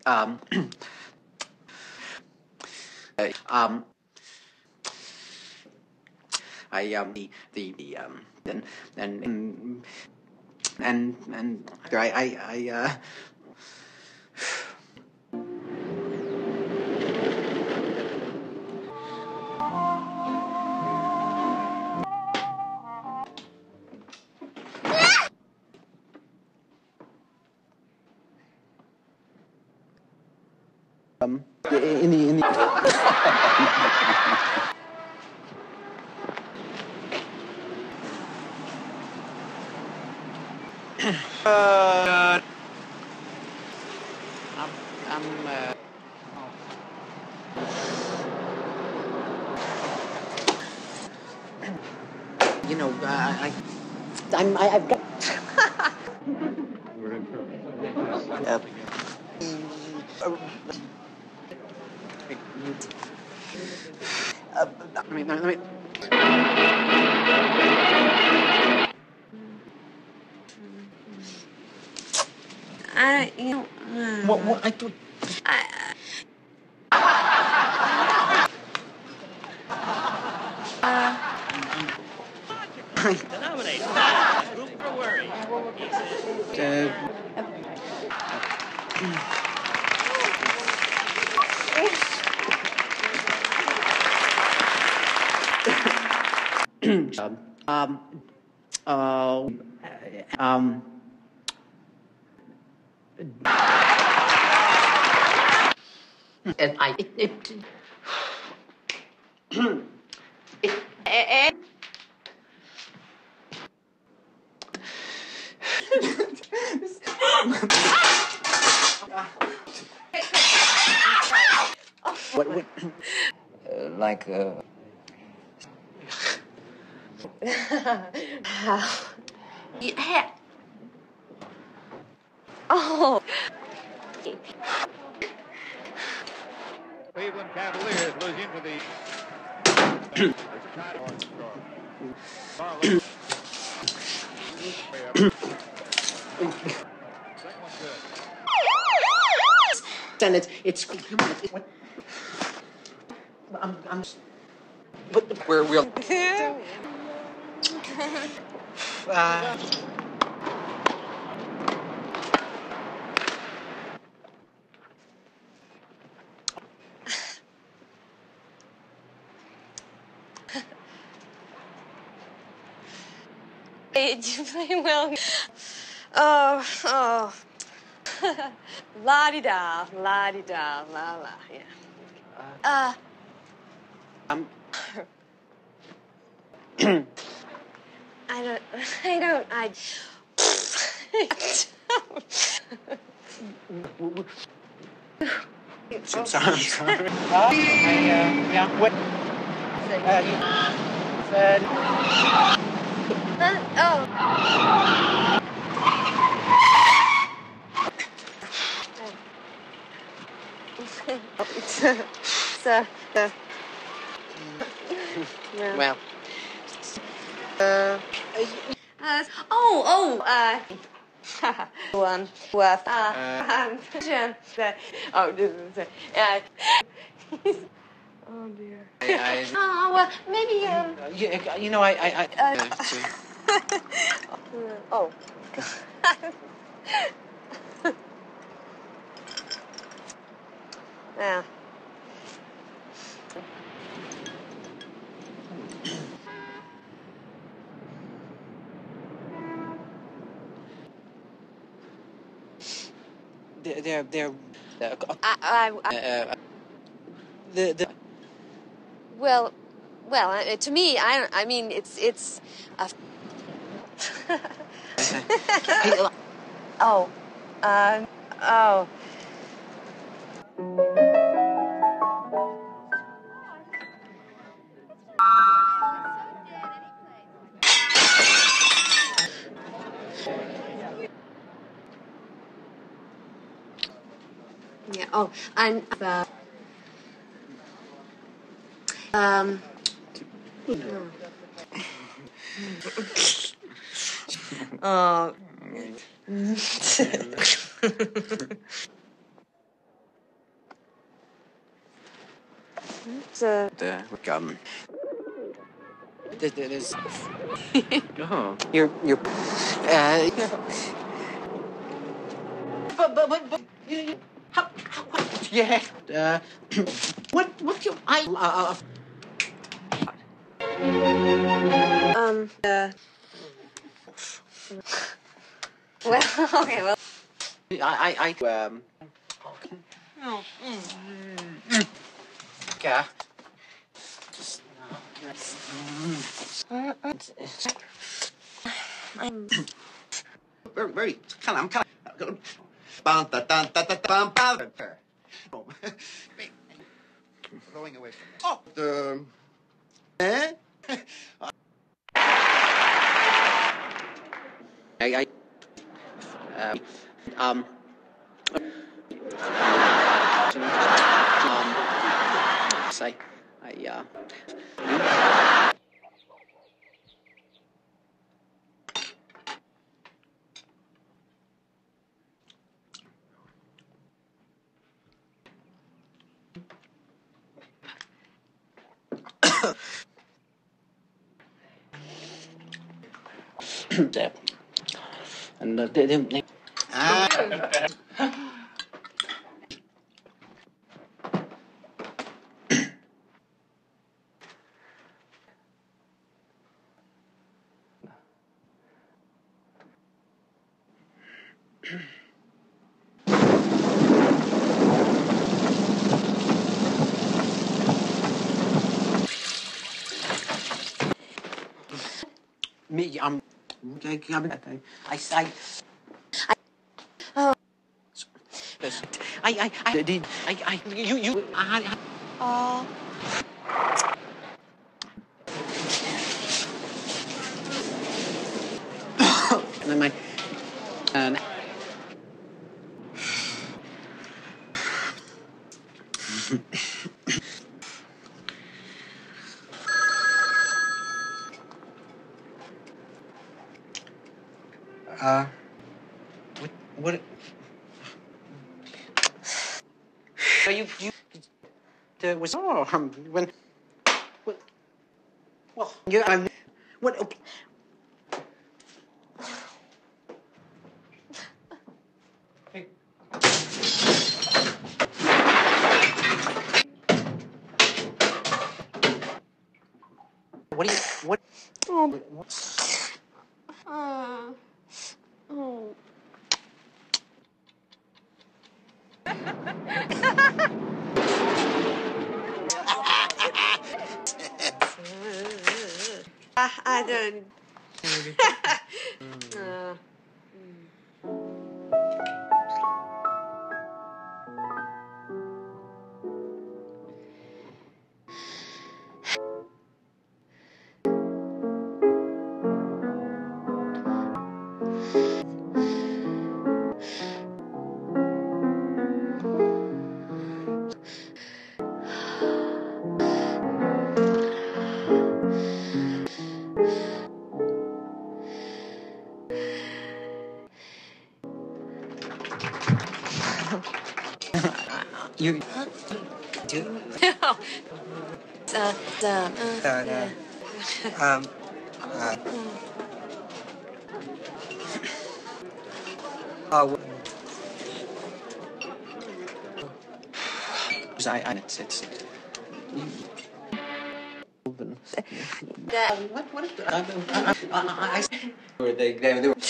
um, the and in the you know, I've got. Let me. What I thought. Denominate. Don't worry. And what like Yeah. Oh. Cleveland Cavaliers losing to the and it's what I'm but we're Did you play well? Oh. La-di-da, la-di-da, la-la, yeah. I don't. I'm sorry. Yeah. What? Well. One worth. Oh dear. Well, maybe Yeah, you know, oh. Yeah. they're Well, to me, I mean, it's a. Oh. Oh. Yeah. Oh, and Oh. There's oh, you're but how yeah what you I Well, okay, well. Yeah. Very I'm kind of bum da da da da bum bum. Going away from that. Oh, the eh? I um say and they me I did you Oh. and then my and what you there was when well you what hey. What do you what Oh. I don't. you do Yeah. um uh I it's what is I were they were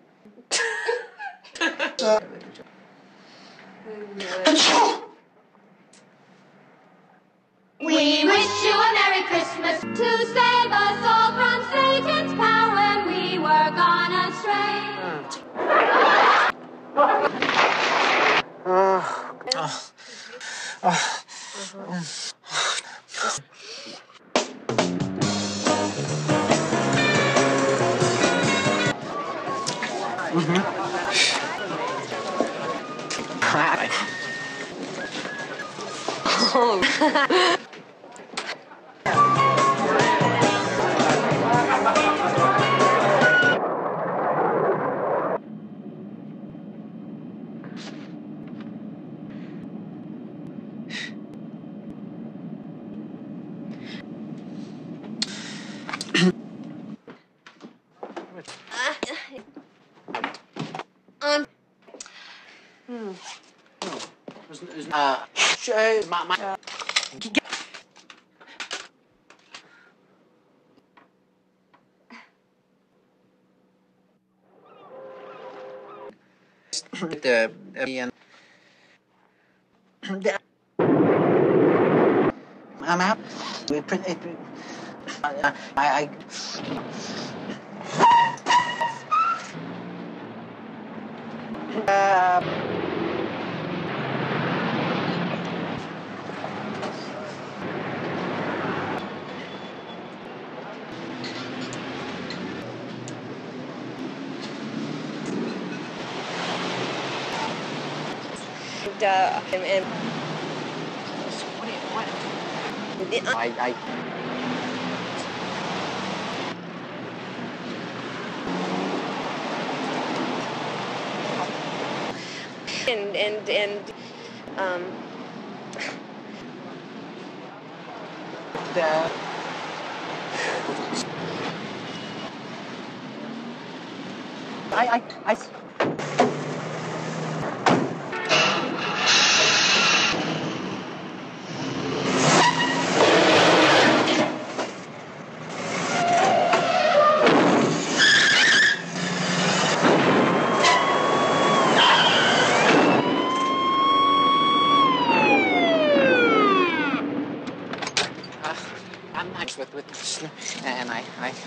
We wish you a Merry Christmas to save us all from Satan's power when we were gone astray. I'm out. I and um I I'm nice with this, and I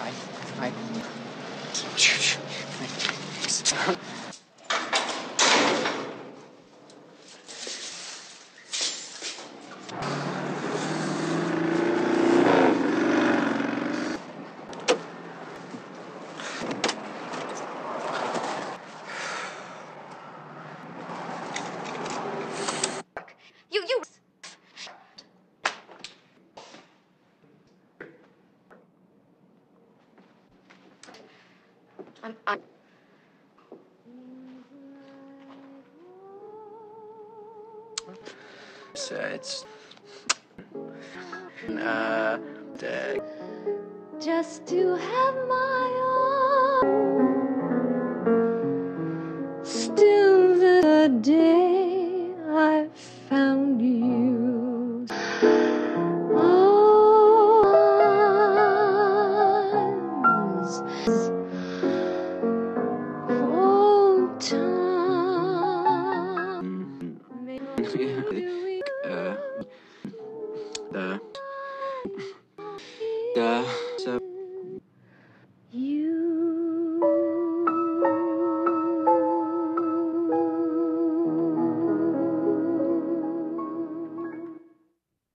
you I'm so it's Just to have my own. Still the day I found you. Arms old time. the